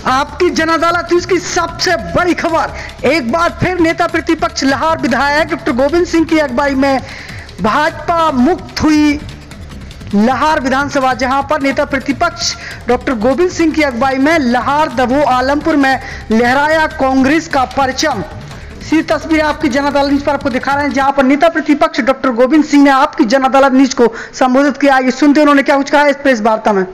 आपकी जन अदालत न्यूज की सबसे बड़ी खबर। एक बार फिर नेता प्रतिपक्ष लाहौर विधायक डॉक्टर गोविंद सिंह की अगुवाई में भाजपा मुक्त हुई लाहौर विधानसभा, जहां पर नेता प्रतिपक्ष डॉक्टर गोविंद सिंह की अगुवाई में लाहौर, दमोह, आलमपुर में लहराया कांग्रेस का परचम। सी तस्वीर आपकी जन अदालत न्यूज पर आपको दिखा रहे हैं, जहां पर नेता प्रतिपक्ष डॉक्टर गोविंद सिंह ने आपकी जन अदालत न्यूज को संबोधित किया। ये सुनते उन्होंने क्या कुछ कहा इस प्रेस वार्ता में।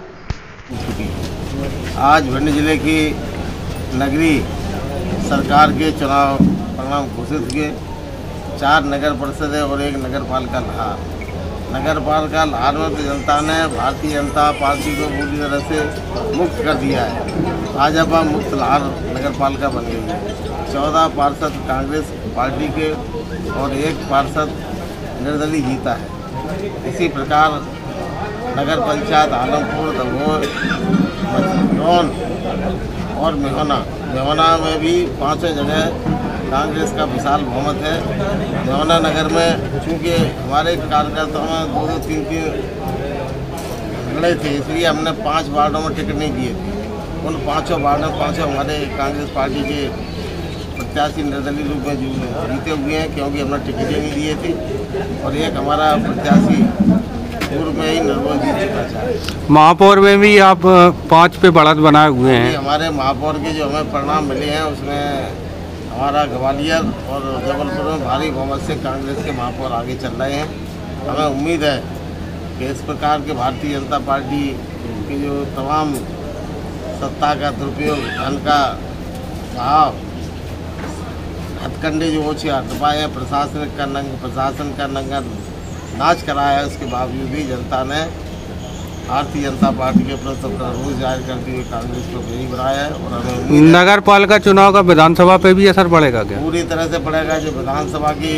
आज भिंड जिले की नगरीय सरकार के चुनाव परिणाम घोषित हुए। 4 नगर परिषद और 1 नगर पालिका लाहौर। नगर पालिका लाहौर में तो जनता ने भारतीय जनता पार्टी को पूरी तरह से मुक्त कर दिया है। भाजपा मुक्त लाहौर नगर पालिका बन गई है। 14 पार्षद कांग्रेस पार्टी के और 1 पार्षद निर्दलीय जीता है। इसी प्रकार नगर पंचायत आलमपुर, दमोह, मजनौन और मेहना में भी 5 जगह कांग्रेस का विशाल बहुमत है। मेहना नगर में चूँकि हमारे कार्यकर्ताओं में 2-2, 3-3 झगड़े थे, इसलिए हमने 5 वार्डों में टिकट नहीं दिए थे। उन 5 वार्डों में 5 हमारे कांग्रेस पार्टी के प्रत्याशी निर्दलीय रूप में जीते हुए हैं, क्योंकि हमने टिकटें नहीं दिए थे। और एक हमारा प्रत्याशी पूर्व में ही निर्मोल जीत चुका है। महापौर में भी आप 5 पे बढ़त बनाए हुए हैं। हमारे महापौर के जो हमें परिणाम मिले हैं उसमें हमारा ग्वालियर और जबलपुर में भारी बहुमत से कांग्रेस के महापौर आगे चल रहे हैं। हमें उम्मीद है कि इस प्रकार के भारतीय जनता पार्टी की जो तमाम सत्ता का दुरुपयोग, धन का भाव, हथकंडे जो ओछे हट पाए हैं, प्रशासन का नंगा नाच कराया है, उसके बावजूद भी जनता ने भारतीय जनता पार्टी के प्रति अपना रोष जाहिर करते हुए कांग्रेस को विजयी बनाया है। और हमें नगर पालिका चुनाव का विधानसभा पे भी असर पड़ेगा क्या? पूरी तरह से पड़ेगा। जो विधानसभा की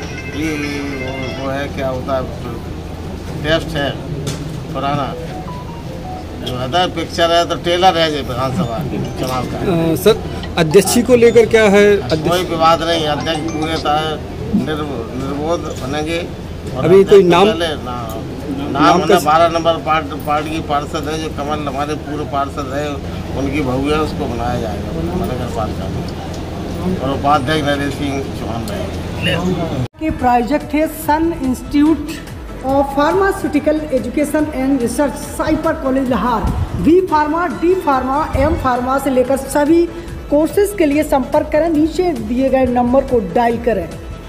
वो है, क्या होता है, टेस्ट है पुराना, जो है पिक्चर है, तो ट्रेलर है जो विधानसभा चुनाव का। सर, अध्यक्ष को लेकर क्या है? कोई विवाद नहीं, अध्यक्ष पूरे तरह निर्विरोध बनेंगे। अभी कोई नाम 12 नंबर पार्टी की पार्षद है, जो कमल हमारे पूर्व पार्षद है, उनकी बहू है, उसको बनाया जाएगा नगर पालिका में। और उपाध्यक्ष नरेश सिंह चौहान रहेंगे। के प्रायोजक थे Sun institute of pharmaceutical education and research, CIPER college Lahore. B pharma, D pharma, M pharma से लेकर सभी कोर्सेज के लिए संपर्क करें। नीचे दिए गए नंबर को डायल करें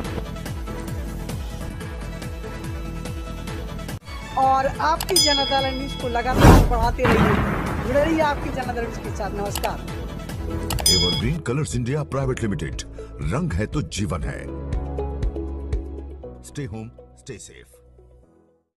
और आपकी जन अदालत न्यूज को लगातार बढ़ाते रहिए। जुड़े रहिए आपकी जन अदालत न्यूज के साथ। नमस्कार। Evergreen colours India private limited, रंग है तो जीवन है। Stay home, stay safe.